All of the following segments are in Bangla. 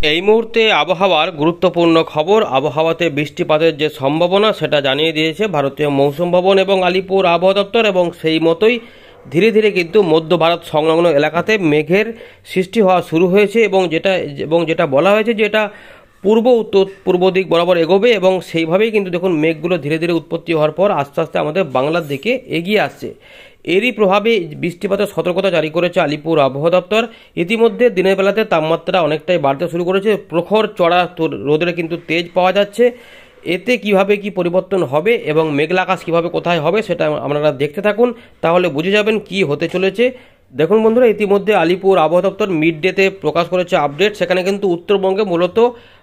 এই মুহূর্তে আবহাওয়ার গুরুত্বপূর্ণ খবর। আবহাওয়াতে বৃষ্টিপাতের যে সম্ভাবনা সেটা জানিয়ে দিয়েছে ভারতীয় মৌসুম ভবন এবং আলিপুর আবহাওয়া দপ্তর, এবং সেই মতোই ধীরে ধীরে কিন্তু মধ্য ভারত সংলগ্ন এলাকাতে মেঘের সৃষ্টি হওয়া শুরু হয়েছে এবং যেটা বলা হয়েছে যে এটা পূর্ব উত্তর পূর্ব দিক বরাবর এগোবে, এবং সেইভাবেই কিন্তু দেখুন মেঘগুলো ধীরে ধীরে উৎপত্তি হওয়ার পর আস্তে আস্তে আমাদের বাংলার দিকে এগিয়ে আসছে। এরই প্রভাবে বৃষ্টিপাতের সতর্কতা জারি করেছে আলিপুর আবহাওয়া দপ্তর। ইতিমধ্যে দিনের বেলাতে তাপমাত্রা অনেকটাই বাড়তে শুরু করেছে, প্রখর চড়া রোদের কিন্তু তেজ পাওয়া যাচ্ছে। এতে কিভাবে কি পরিবর্তন হবে এবং মেঘলা আকাশ কীভাবে কোথায় হবে সেটা আপনারা দেখতে থাকুন, তাহলে বুঝে যাবেন কি হতে চলেছে। দেখুন বন্ধুরা, ইতিমধ্যে আলিপুর আবহাওয়া দপ্তর মিড ডেতে প্রকাশ করেছে আপডেট। সেখানে কিন্তু উত্তরবঙ্গে মূলত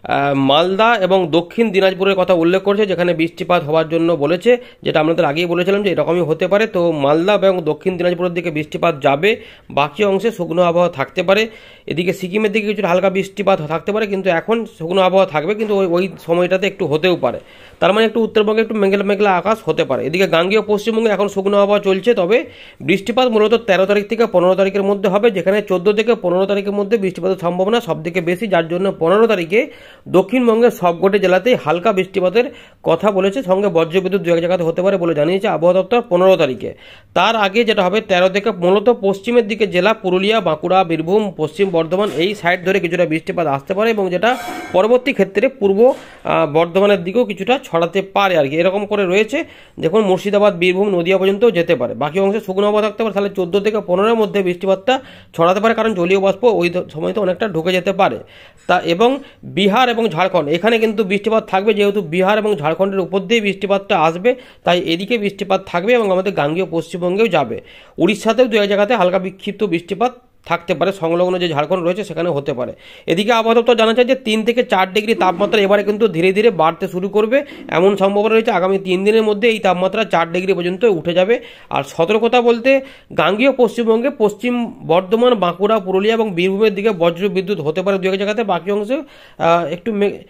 মালদা এবং দক্ষিণ দিনাজপুরের কথা উল্লেখ করেছে, যেখানে বৃষ্টিপাত হওয়ার জন্য বলেছে, যেটা আপনাদের আগেই বলেছিলাম যে এরকমই হতে পারে। তো মালদা এবং দক্ষিণ দিনাজপুরের দিকে বৃষ্টিপাত যাবে, বাকি অংশে শুকনো আবহাওয়া থাকতে পারে। এদিকে সিকিমের দিকে কিছুটা হালকা বৃষ্টিপাত থাকতে পারে, কিন্তু এখন শুকনো আবহাওয়া থাকবে, কিন্তু ওই সময়টাতে একটু হতেও পারে। তার মানে একটু উত্তরবঙ্গে একটু মেঘলা মেঘলা আকাশ হতে পারে। এদিকে গাঙ্গেয় পশ্চিমবঙ্গে এখন শুকনো আবহাওয়া চলছে, তবে বৃষ্টিপাত মূলত 13 তারিখ থেকে 15 তারিখের মধ্যে হবে, যেখানে 14 থেকে 15 তারিখের মধ্যে বৃষ্টিপাতের সম্ভাবনা সবথেকে বেশি, যার জন্য 15 তারিখে দক্ষিণবঙ্গের সবকটি জেলাতেই হালকা বৃষ্টিপাতের কথা বলেছে, সঙ্গে বজ্রবিদ্যুৎ দু এক জায়গাতে হতে পারে বলে জানিয়েছে আবহাওয়া দপ্তর 15 তারিখে। তার আগে যেটা হবে 13 থেকে মূলত পশ্চিমের দিকে জেলা পুরুলিয়া, বাঁকুড়া, বীরভূম, পশ্চিম বর্ধমান এই সাইড ধরে কিছুটা বৃষ্টিপাত আসতে পারে, এবং যেটা পরবর্তী ক্ষেত্রে পূর্ব বর্ধমানের দিকেও কিছুটা ছড়াতে পারে আর কি, এরকম করে রয়েছে। দেখুন মুর্শিদাবাদ, বীরভূম, নদিয়া পর্যন্তও যেতে পারে। বাকি অংশে শুকনো আবহাওয়া থাকতে পারে, তাহলে 14 থেকে 15-এর মধ্যে বৃষ্টিপাতটা ছড়াতে পারে, কারণ জলীয় বাষ্প ওই সময়তে অনেকটা ঢুকে যেতে পারে। এবং বিহার এবং ঝাড়খণ্ড এখানে কিন্তু বৃষ্টিপাত থাকবে, যেহেতু বিহার এবং ঝাড়খণ্ডের উপর দিয়ে বৃষ্টিপাতটা আসবে, তাই এদিকে বৃষ্টিপাত থাকবে এবং আমাদের গাঙ্গেয় পশ্চিমবঙ্গেও যাবে। উড়িষ্যাতেও দু এক জায়গাতে হালকা বিক্ষিপ্ত বৃষ্টিপাত থাকতে পারে, সংলগ্ন যে ঝাড়খণ্ড রয়েছে সেখানে হতে পারে। এদিকে আবহাওয়া দপ্তর জানাচ্ছে যে 3 থেকে 4 ডিগ্রি তাপমাত্রা এবারে কিন্তু ধীরে ধীরে বাড়তে শুরু করবে, এমন সম্ভাবনা রয়েছে। আগামী 3 দিনের মধ্যে এই তাপমাত্রা 4 ডিগ্রি পর্যন্ত উঠে যাবে। আর সতর্কতা বলতে গাঙ্গেয় পশ্চিমবঙ্গে পশ্চিম বর্ধমান, বাঁকুড়া, পুরুলিয়া এবং বীরভূমের দিকে বজ্র বিদ্যুৎ হতে পারে দু এক জায়গাতে, বাকি অংশে একটু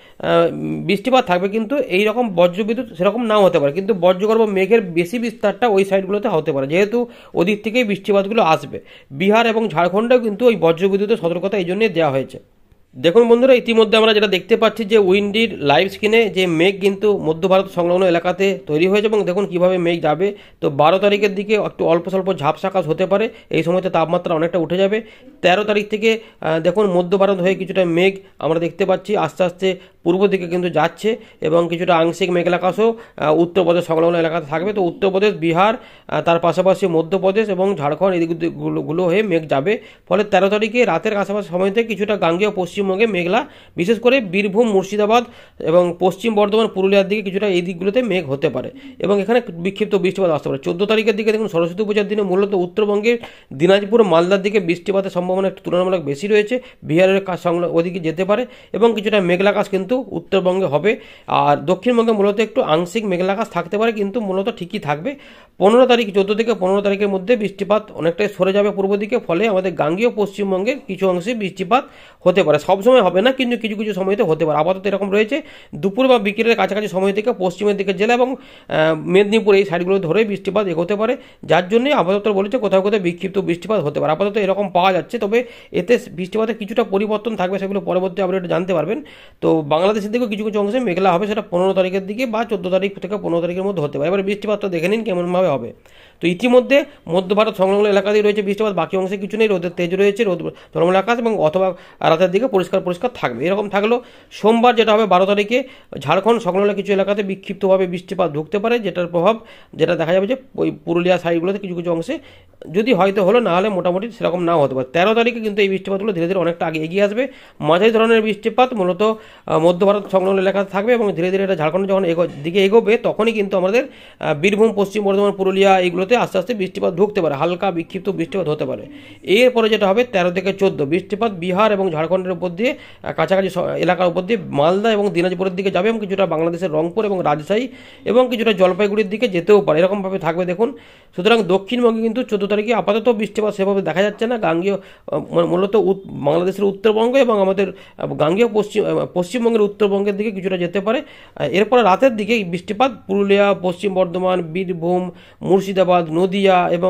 বৃষ্টিপাত থাকবে, কিন্তু এই রকম বজ্র বিদ্যুৎ সেরকম নাও হতে পারে, কিন্তু বজ্রগর্ভ মেঘের বেশি বিস্তারটা ওই সাইডগুলোতে হতে পারে, যেহেতু ওদিক থেকেই বৃষ্টিপাতগুলো আসবে। বিহার এবং ঝাড়খণ্ড কিন্তু ওই বজ্রবিদ্যুতের সতর্কতা এই জন্যই দেওয়া হয়েছে। দেখুন বন্ধুরা, ইতিমধ্যে আমরা যেটা দেখতে পাচ্ছি যে উইন্ডির লাইভ স্ক্রিনে যে মেঘ কিন্তু মধ্য ভারত সংলগ্ন এলাকাতে তৈরি হয়েছে, এবং দেখুন কিভাবে মেঘ যাবে। তো 12 তারিখের দিকে একটু অল্প স্বল্প ঝাপসা আকাশ হতে পারে, এই সময়তে তাপমাত্রা অনেকটা উঠে যাবে। 13 তারিখ থেকে দেখুন মধ্য ভারত হয়ে কিছুটা মেঘ আমরা দেখতে পাচ্ছি আস্তে আস্তে পূর্ব দিকে কিন্তু যাচ্ছে, এবং কিছুটা আংশিক মেঘলা আকাশও উত্তরপ্রদেশ সংলগ্ন এলাকাতে থাকবে। তো উত্তরপ্রদেশ, বিহার, তার পাশাপাশি মধ্যপ্রদেশ এবং ঝাড়খণ্ড এদিকগুলো হয়ে মেঘ যাবে। ফলে 13 তারিখে রাতের কাছাকাছি সময় থেকে কিছুটা গাঙ্গেয় পশ্চিমবঙ্গে মেঘলা, বিশেষ করে বীরভূম, মুর্শিদাবাদ এবং পশ্চিম বর্ধমান, পুরুলিয়ার দিকে কিছুটা এই দিকগুলোতে মেঘ হতে পারে, এবং এখানে বিক্ষিপ্ত বৃষ্টিপাত আসতে পারে। 14 তারিখের দিকে দেখুন সরস্বতী পূজার দিনে মূলত উত্তরবঙ্গের দিনাজপুর, মালদার দিকে বৃষ্টিপাতের সম্ভাবনা একটু তুলনামূলক বেশি রয়েছে, বিহারের ওদিকে যেতে পারে, এবং কিছুটা মেঘলা আকাশ কিন্তু উত্তরবঙ্গে হবে। আর দক্ষিণবঙ্গে মূলত একটু আংশিক মেঘলা আকাশ থাকতে পারে, কিন্তু মূলত ঠিকই থাকবে। 15 তারিখ, 14 থেকে 15 তারিখের মধ্যে বৃষ্টিপাত অনেকটাই সরে যাবে পূর্ব দিকে, ফলে আমাদের গাঙ্গেয় পশ্চিমবঙ্গের কিছু অংশে বৃষ্টিপাত হতে পারে। সবসময় হবে না, কিন্তু কিছু কিছু সময়তে হতে পারে। আপাতত এরকম রয়েছে, দুপুর বা বিকেলের কাছাকাছি সময় থেকে পশ্চিমের দিকের জেলা এবং মেদিনীপুর এই সাইডগুলো ধরে বৃষ্টিপাত এগোতে পারে, যার জন্যই আপাতত বলেছে কোথাও কোথাও বিক্ষিপ্ত বৃষ্টিপাত হতে পারে। আপাতত এরকম পাওয়া যাচ্ছে, তবে এতে বৃষ্টিপাতের কিছুটা পরিবর্তন থাকবে, সেগুলো পরবর্তী আপডেটে জানতে পারবেন। তো বাংলাদেশের দিকেও কিছু কিছু অংশে মেঘলা হবে, সেটা 15 তারিখের দিকে বা 14 তারিখ থেকে 15 তারিখের মধ্যে হতে পারে। এবার বৃষ্টিপাতটা দেখে নিন কেমনভাবে হবে। তো ইতিমধ্যে মধ্য ভারত সংলগ্ন এলাকাতেই রয়েছে বৃষ্টিপাত, বাকি অংশে কিছু নেই, রোদের তেজ রয়েছে, রোদ ঝলমলে আকাশ, এবং অথবা রাতের দিকে পরিষ্কার পরিষ্কার থাকবে। এরকম থাকলো সোমবার যেটা হবে 12 তারিখে ঝাড়খণ্ড সংলগ্ন কিছু এলাকাতে বিক্ষিপ্তভাবে বৃষ্টিপাত ঢুকতে পারে, যেটার প্রভাব যেটা দেখা যাবে যে ওই পুরুলিয়া সাইডগুলোতে কিছু কিছু অংশে যদি হয়তো হলো, না হলে মোটামুটি সেরকম নাও হতে পারে। 13 তারিখে কিন্তু এই বৃষ্টিপাতগুলো ধীরে ধীরে অনেকটা আগে এগিয়ে আসবে। মাঝারি ধরনের বৃষ্টিপাত মূলত মধ্য ভারত সংলগ্ন এলাকাতে থাকবে, এবং ধীরে ধীরে এটা ঝাড়খণ্ড যখন দিকে এগোবে তখনই কিন্তু আমাদের বীরভূম, পশ্চিম বর্ধমান, পুরুলিয়া এইগুলোতে আস্তে আস্তে বৃষ্টিপাত ঢুকতে পারে, হালকা বিক্ষিপ্ত বৃষ্টিপাত হতে পারে। এরপরে যেটা হবে 13 থেকে 14 বৃষ্টিপাত বিহার এবং ঝাড়খণ্ডের উপর দিয়ে কাছাকাছি এলাকার উপর দিয়ে মালদা এবং দিনাজপুরের দিকে যাবে, এবং কিছুটা বাংলাদেশের রংপুর এবং রাজশাহী এবং কিছুটা জলপাইগুড়ির দিকে যেতেও পারে, এরকমভাবে থাকবে দেখুন। সুতরাং দক্ষিণবঙ্গে কিন্তু 14 তারিখে আপাতত বৃষ্টিপাত সেভাবে দেখা যাচ্ছে না। গাঙ্গেয় মূলত বাংলাদেশের উত্তরবঙ্গ এবং আমাদের গাঙ্গেয় পশ্চিমবঙ্গের উত্তরবঙ্গের দিকে কিছুটা যেতে পারে। এরপরে রাতের দিকে বৃষ্টিপাত পুরুলিয়া, পশ্চিম বর্ধমান, বীরভূম, মুর্শিদাবাদ, নদিয়া এবং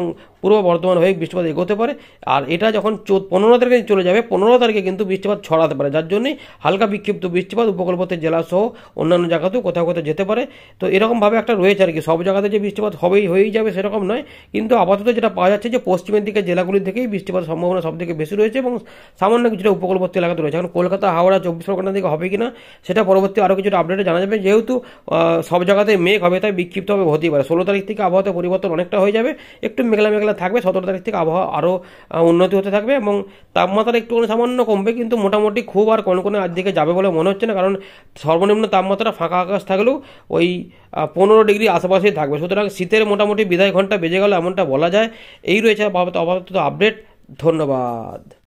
পূর্ব বর্ধমান হয়ে বৃষ্টিপাত এগোতে পারে। আর এটা যখন 15 তারিখে চলে যাবে, 15 তারিখে কিন্তু বৃষ্টিপাত ছড়াতে পারে, যার জন্যই হালকা বিক্ষিপ্ত বৃষ্টিপাত উপকূলবর্তী জেলা সহ অন্যান্য জায়গাতেও কোথাও কোথাও যেতে পারে। তো এরকমভাবে একটা রয়েছে আর কি, সব জায়গাতে যে বৃষ্টিপাত হয়েই যাবে সেরকম নয়, কিন্তু আপাতত যেটা পাওয়া যাচ্ছে যে পশ্চিমের দিকে জেলাগুলির থেকেই বৃষ্টিপাতের সম্ভাবনা সব থেকে বেশি রয়েছে এবং সামান্য কিছুটা উপকূলবর্তী এলাকাতে রয়েছে। এখন কলকাতা, হাওড়া, 24 পরগনার দিকে হবে কিনা সেটা পরবর্তী আরও কিছুটা আপডেটে জানা যাবে। যেহেতু সব জায়গাতে মেঘ হবে, তাই বিক্ষিপ্তভাবে হতেই পারে। 16 তারিখ থেকে আবহাওয়াতে পরিবর্তন অনেকটা হয়ে যাবে, একটু মেঘলা মেঘলা থাকবে। 17 তারিখ থেকে আবহাওয়া আরও উন্নতি হতে থাকবে এবং তাপমাত্রা একটুখানি সামান্য কমবে, কিন্তু মোটামুটি খুব আর কনকনে আর দিকে যাবে বলে মনে হচ্ছে না, কারণ সর্বনিম্ন তাপমাত্রা ফাঁকা আকাশ থাকলেও ওই 15 ডিগ্রি আশেপাশেই থাকবে। সুতরাং শীতের মোটামুটি বিদায় ঘন্টা বেজে গেল এমনটা বলা যায়। এই রয়েছে আপাতত আপডেট। ধন্যবাদ।